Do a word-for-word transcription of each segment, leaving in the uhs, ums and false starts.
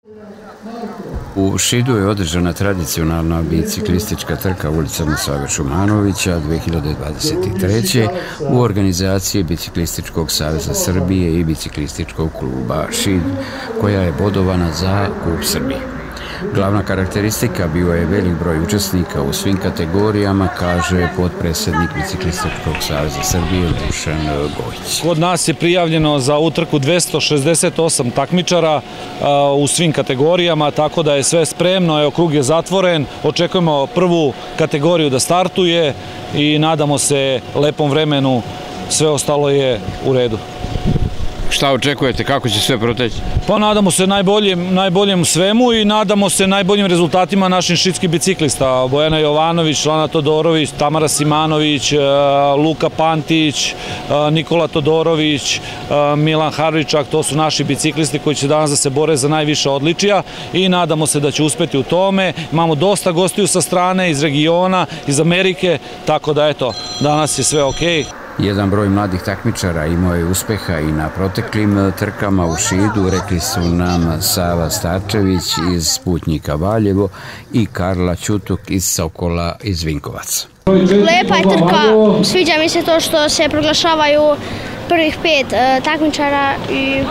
U Šidu je održana tradicionalna biciklistička trka ulicama Save Šumanovića dve hiljade dvadeset treće. u organizaciji Biciklističkog saveza Srbije i Biciklističkog kluba Šid, koja je bodovana za Kup Srbije. Glavna karakteristika bio je velik broj učesnika u svim kategorijama, kaže potpredsjednik Biciklističkog saveza Srbije Dušan Gojić. Kod nas je prijavljeno za utrku dvesta šezdeset osam takmičara u svim kategorijama, tako da je sve spremno, evo krug je zatvoren, očekujemo prvu kategoriju da startuje i nadamo se lepom vremenu, sve ostalo je u redu. Šta očekujete, kako će sve proteći? Pa nadamo se najboljem, najboljem svemu i nadamo se najboljim rezultatima naših šidskih biciklista. Bojana Jovanović, Lana Todorović, Tamara Simanović, Luka Pantić, Nikola Todorović, Milan Harvičak, to su naši biciklisti koji će danas da se bore za najviše odličija i nadamo se da će uspeti u tome. Imamo dosta gostiju sa strane, iz regiona, iz Amerike, tako da eto, danas je sve okej. Jedan broj mladih takmičara imao je uspeha i na proteklim trkama u Šidu, rekli su nam Sava Starčević iz Sputnjika Valjevo i Karla Ćutuk iz Sokola iz Vinkovaca. Lepa je trka, sviđa mi se to što se proglašavaju prvih pet e, takmičara i e,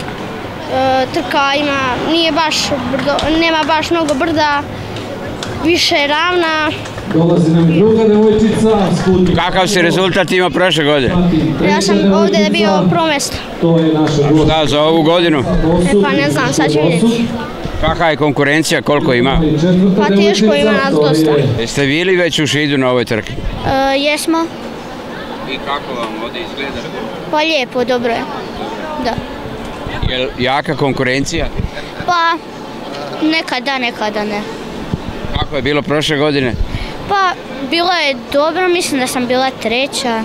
trka ima, nije baš brdo, nema baš mnogo brda, više je ravna. Dolazi nam druga devojčica. Kakav se rezultat ima prošle godine? Ja sam ovdje bio prvo mjesto. Šta za ovu godinu? E, pa ne znam, sad ću vidjeti. Kakva je konkurencija, koliko ima? Pa teško, ima nas dosta. Jeste bili već u Šidu na ovoj trki? E, jesmo. I kako vam ovdje izgleda? Pa lijepo, dobro je. Da. Je li jaka konkurencija? Pa nekada, nekada ne. Kako je bilo prošle godine? Pa bilo je dobro, mislim da sam bila treća.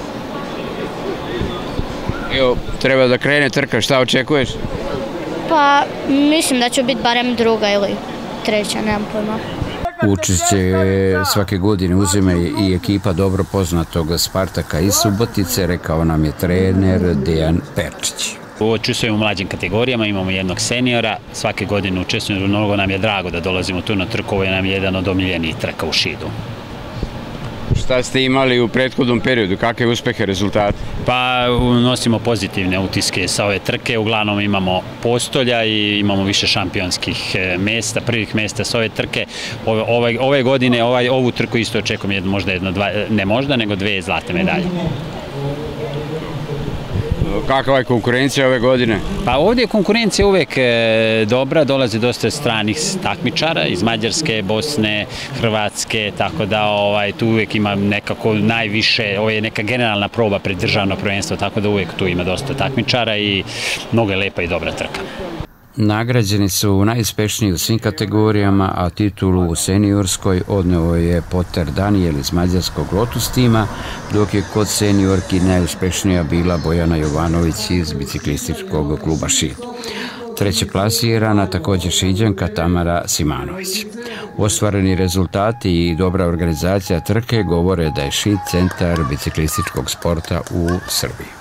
Evo, treba da krene trka, šta očekuješ? Pa mislim da ću biti barem druga ili treća, nemam pojma. Učešće svake godine uzima i ekipa dobro poznatog Spartaka iz Subotice, rekao nam je trener Dejan Perčić. Učestvujemo u mlađim kategorijama, imamo jednog seniora, svake godine učestvujemo, mnogo nam je drago da dolazimo tu na trku, ovo je nam jedan od omiljenijih trka u Šidu. Šta ste imali u prethodnom periodu, kakve uspehe, rezultate? Pa nosimo pozitivne utiske sa ove trke, uglavnom imamo postolja i imamo više šampionskih mesta, prvih mesta sa ove trke. Ove, ove, ove godine, ovaj, ovu trku isto očekujem jedno, možda jedno, dva, ne možda, nego dve zlate medalje. Kakva je konkurencija ove godine? Pa ovdje je konkurencija uvek e, dobra, dolazi dosta stranih takmičara iz Mađarske, Bosne, Hrvatske, tako da ovaj, tu uvek ima nekako najviše, ovo je neka generalna proba pred državno prvenstvo, tako da uvek tu ima dosta takmičara i mnogo je lepa i dobra trka. Nagrađeni su najuspešniji u svim kategorijama, a titulu u seniorskoj odneo je Potter Daniel iz mađarskog Lotus tima, dok je kod seniorki najuspešnija bila Bojana Jovanović iz Biciklističkog kluba Šid. Treće plasirana također Šiđanka Tamara Simanović. Ostvareni rezultati i dobra organizacija trke govore da je Šid centar biciklističkog sporta u Srbiji.